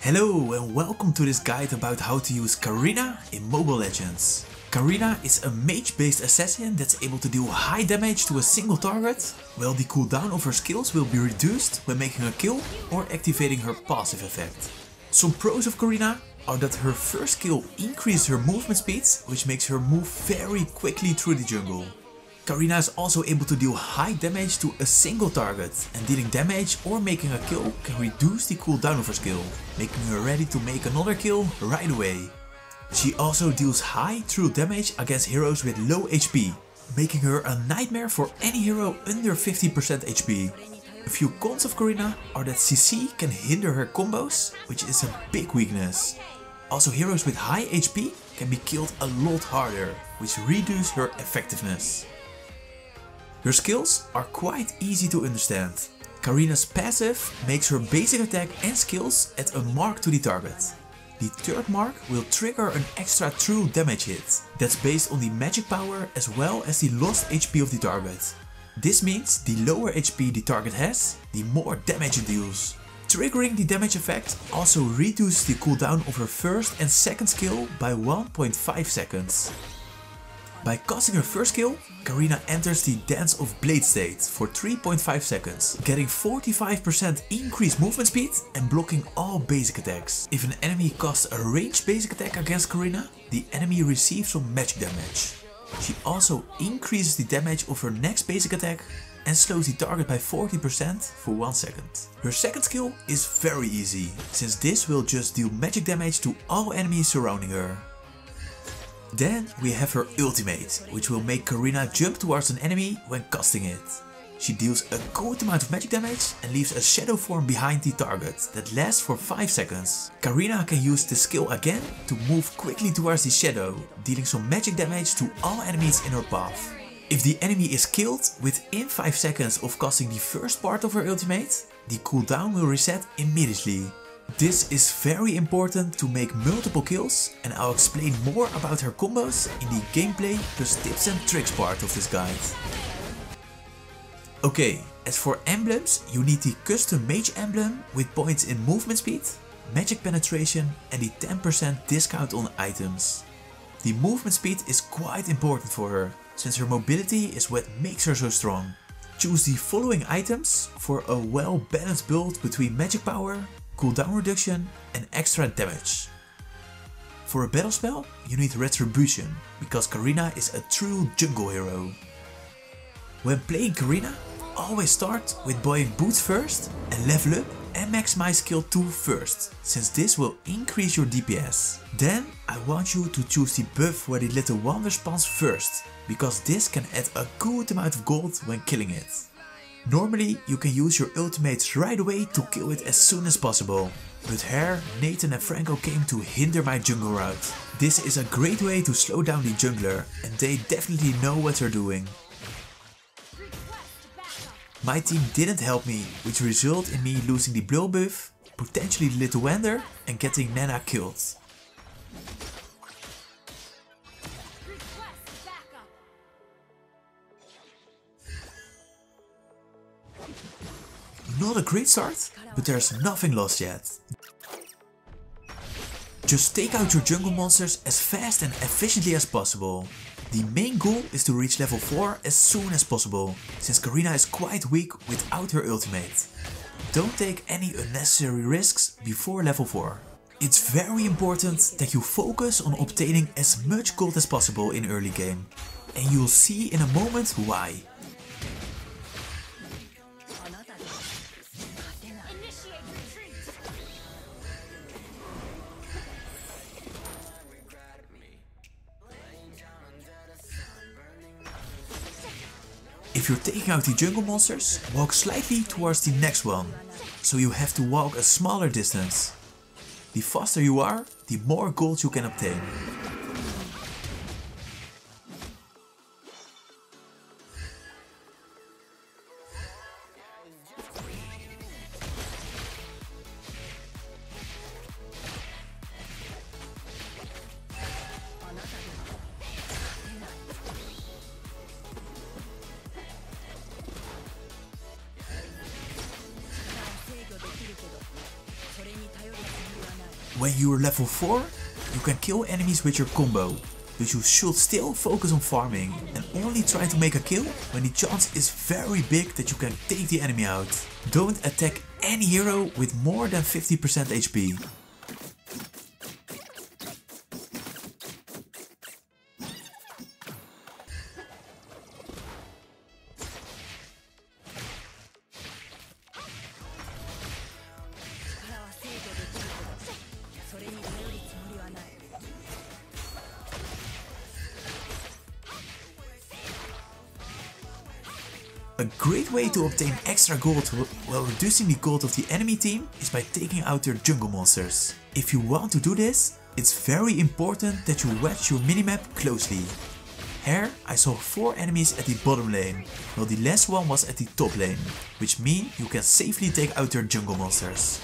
Hello and welcome to this guide about how to use Karina in Mobile Legends. Karina is a mage-based assassin that's able to deal high damage to a single target, while the cooldown of her skills will be reduced when making a kill or activating her passive effect. Some pros of Karina are that her first skill increases her movement speed, which makes her move very quickly through the jungle. Karina is also able to deal high damage to a single target, and dealing damage or making a kill can reduce the cooldown of her skill, making her ready to make another kill right away. She also deals high true damage against heroes with low HP, making her a nightmare for any hero under 50% HP. A few cons of Karina are that CC can hinder her combos, which is a big weakness. Also, heroes with high HP can be killed a lot harder, which reduces her effectiveness. Her skills are quite easy to understand. Karina's passive makes her basic attack and skills add a mark to the target. The third mark will trigger an extra true damage hit that's based on the magic power as well as the lost HP of the target. This means the lower HP the target has, the more damage it deals. Triggering the damage effect also reduces the cooldown of her first and second skill by 1.5 seconds. By casting her first skill, Karina enters the Dance of Blade state for 3.5 seconds, getting 45% increased movement speed and blocking all basic attacks. If an enemy casts a ranged basic attack against Karina, the enemy receives some magic damage. She also increases the damage of her next basic attack and slows the target by 40% for 1 second. Her second skill is very easy, since this will just deal magic damage to all enemies surrounding her. Then we have her ultimate, which will make Karina jump towards an enemy when casting it. She deals a good amount of magic damage and leaves a shadow form behind the target that lasts for 5 seconds. Karina can use the skill again to move quickly towards the shadow, dealing some magic damage to all enemies in her path. If the enemy is killed within 5 seconds of casting the first part of her ultimate, the cooldown will reset immediately. This is very important to make multiple kills, and I'll explain more about her combos in the gameplay plus tips and tricks part of this guide. Okay, as for emblems, you need the custom mage emblem with points in movement speed, magic penetration and the 10% discount on items. The movement speed is quite important for her, since her mobility is what makes her so strong. Choose the following items for a well-balanced build between magic power, cooldown reduction and extra damage. For a battle spell, you need Retribution, because Karina is a true jungle hero. When playing Karina, always start with buying boots first and level up and maximize skill 2 first, since this will increase your DPS. Then I want you to choose the buff where the little wonder spawns first, because this can add a good amount of gold when killing it. Normally you can use your ultimates right away to kill it as soon as possible, but here Nathan and Franco came to hinder my jungle route. This is a great way to slow down the jungler, and they definitely know what they're doing. My team didn't help me, which resulted in me losing the Blur buff, potentially the Little Wander and getting Nana killed. Not a great start, but there's nothing lost yet. Just take out your jungle monsters as fast and efficiently as possible. The main goal is to reach level 4 as soon as possible, since Karina is quite weak without her ultimate. Don't take any unnecessary risks before level 4. It's very important that you focus on obtaining as much gold as possible in early game, and you'll see in a moment why. If you're taking out the jungle monsters, walk slightly towards the next one, so you have to walk a smaller distance. The faster you are, the more gold you can obtain. When you're level 4, you can kill enemies with your combo, but you should still focus on farming and only try to make a kill when the chance is very big that you can take the enemy out. Don't attack any hero with more than 50% HP. A great way to obtain extra gold while reducing the gold of the enemy team is by taking out their jungle monsters. If you want to do this, it's very important that you watch your minimap closely. Here I saw 4 enemies at the bottom lane, while the last one was at the top lane, which means you can safely take out their jungle monsters.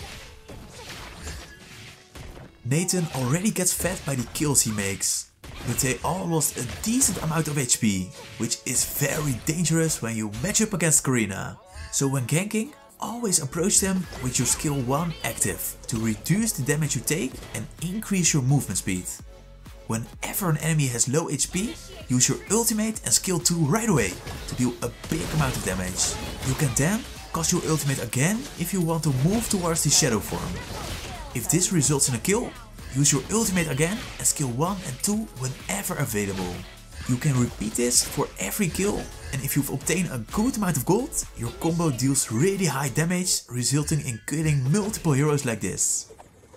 Nathan already gets fed by the kills he makes, but they all lost a decent amount of HP, which is very dangerous when you match up against Karina. So when ganking, always approach them with your skill 1 active to reduce the damage you take and increase your movement speed. Whenever an enemy has low HP, use your ultimate and skill 2 right away to deal a big amount of damage. You can then cast your ultimate again if you want to move towards the shadow form. If this results in a kill, use your ultimate again and skill 1 and 2 whenever available. You can repeat this for every kill, and if you've obtained a good amount of gold, your combo deals really high damage, resulting in killing multiple heroes like this.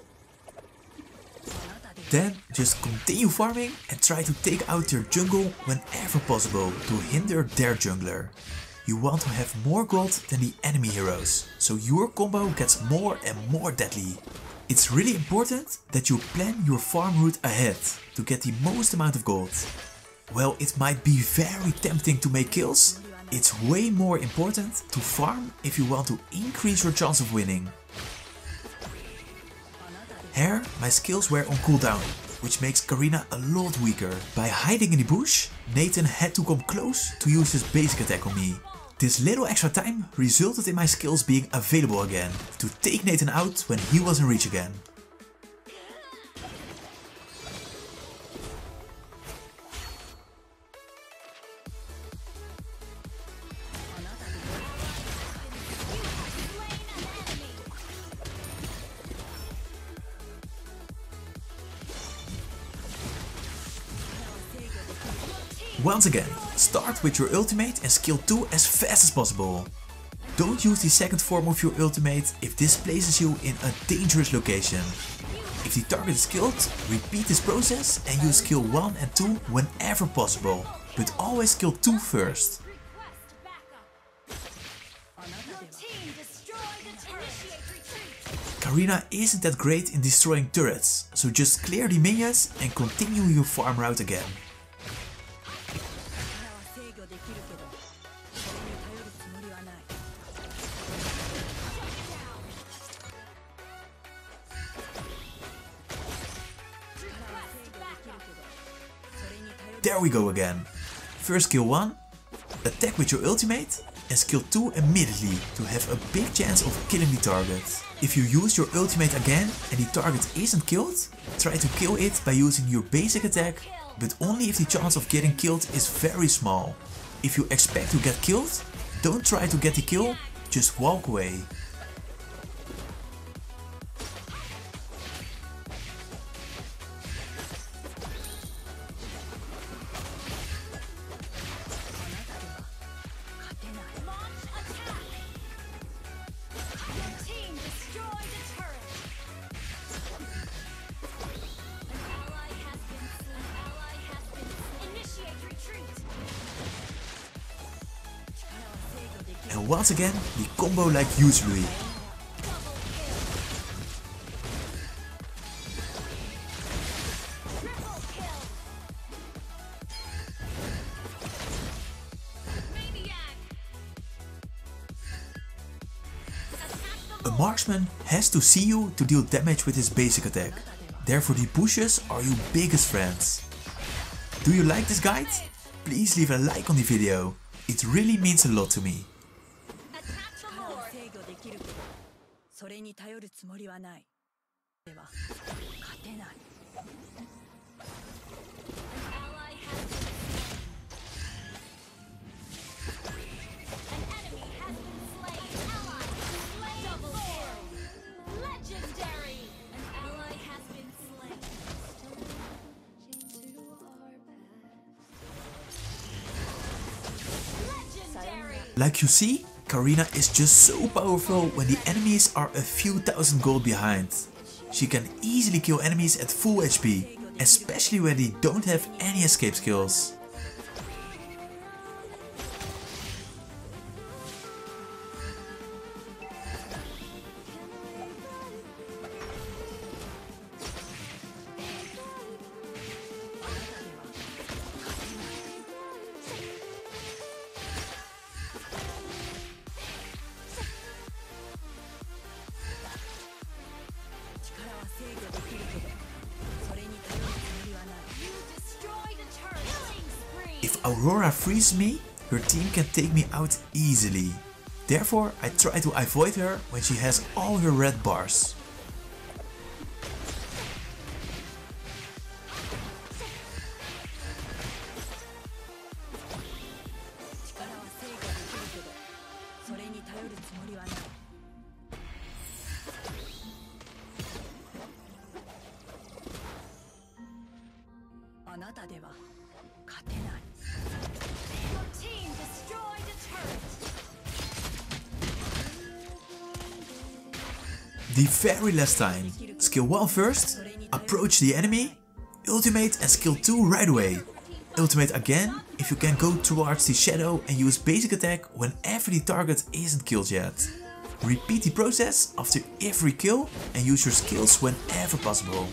Then just continue farming and try to take out their jungle whenever possible to hinder their jungler. You want to have more gold than the enemy heroes, so your combo gets more and more deadly. It's really important that you plan your farm route ahead to get the most amount of gold. While it might be very tempting to make kills, it's way more important to farm if you want to increase your chance of winning. Here my skills were on cooldown, which makes Karina a lot weaker. By hiding in the bush, Nathan had to come close to use his basic attack on me. This little extra time resulted in my skills being available again to take Nathan out when he was in reach again. Once again, start with your ultimate and skill 2 as fast as possible. Don't use the second form of your ultimate if this places you in a dangerous location. If the target is killed, repeat this process and use skill 1 and 2 whenever possible, but always skill 2 first. Karina isn't that great in destroying turrets, so just clear the minions and continue your farm route again. There we go again. First skill 1, attack with your ultimate, and skill 2 immediately to have a big chance of killing the target. If you use your ultimate again and the target isn't killed, try to kill it by using your basic attack, but only if the chance of getting killed is very small. If you expect to get killed, don't try to get the kill, just walk away. And once again, the combo like usually. A marksman has to see you to deal damage with his basic attack. Therefore the bushes are your biggest friends. Do you like this guide? Please leave a like on the video. It really means a lot to me. それに頼るつもりはない。では Like you see, Karina is just so powerful when the enemies are a few thousand gold behind. She can easily kill enemies at full HP, especially when they don't have any escape skills. If Aurora frees me, her team can take me out easily. Therefore, I try to avoid her when she has all her red bars. The very last time. Skill 1 first, approach the enemy, ultimate and skill 2 right away. Ultimate again if you can go towards the shadow and use basic attack whenever the target isn't killed yet. Repeat the process after every kill and use your skills whenever possible.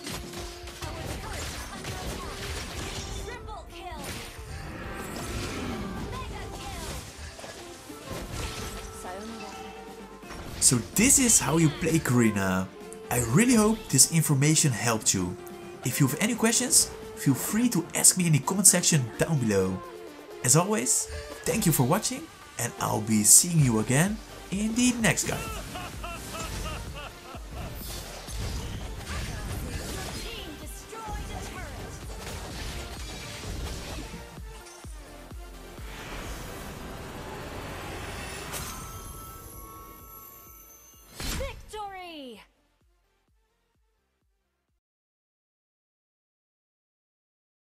So this is how you play Karina. I really hope this information helped you. If you have any questions, feel free to ask me in the comment section down below. As always, thank you for watching and I'll be seeing you again in the next guide.